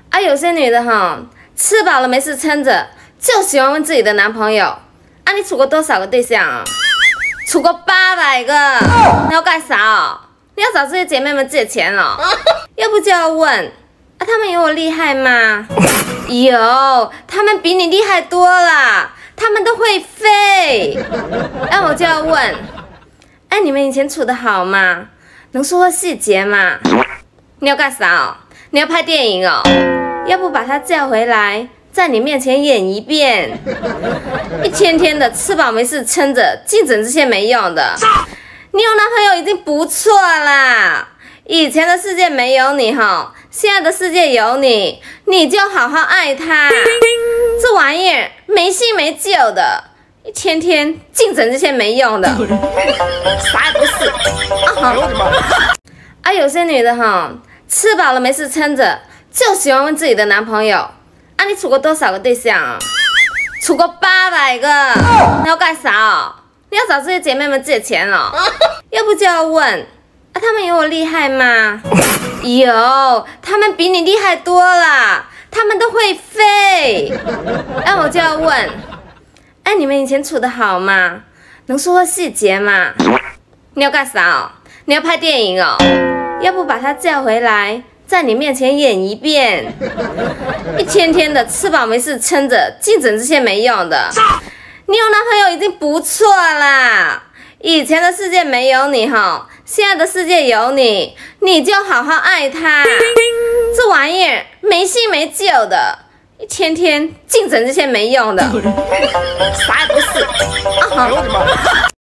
啊，有些女的哈，吃饱了没事撑着，就喜欢问自己的男朋友：啊，你处过多少个对象啊？处过800个，你要干啥哦？你要找这些姐妹们借钱哦？要不就要问：啊，他们有我厉害吗？有，他们比你厉害多了，他们都会飞。那我就要问：哎，你们以前处得好吗？能说说细节吗？你要干啥哦？你要拍电影哦？要不把他叫回来，在你面前演一遍。一天天的吃饱没事撑着，净整这些没用的。你有男朋友已经不错啦，以前的世界没有你哈，现在的世界有你，你就好好爱他。这玩意儿没新没旧的，一天天净整这些没用的，啥也不是。啊，有些女的哈，吃饱了没事撑着，就喜欢问自己的男朋友：啊，你处过多少个对象啊？处过800个，你要干啥哦？你要找这些姐妹们借钱哦？要不就要问：啊，他们有我厉害吗？有，他们比你厉害多了，他们都会飞。那我就要问：哎，你们以前处得好吗？能说说细节吗？你要干啥哦？你要拍电影哦？要不把他叫回来，在你面前演一遍。一天天的吃饱没事撑着，净整这些没用的。你有男朋友已经不错啦，以前的世界没有你哈，现在的世界有你，你就好好爱他。这玩意儿没新没旧的，一天天净整这些没用的，啥也不是。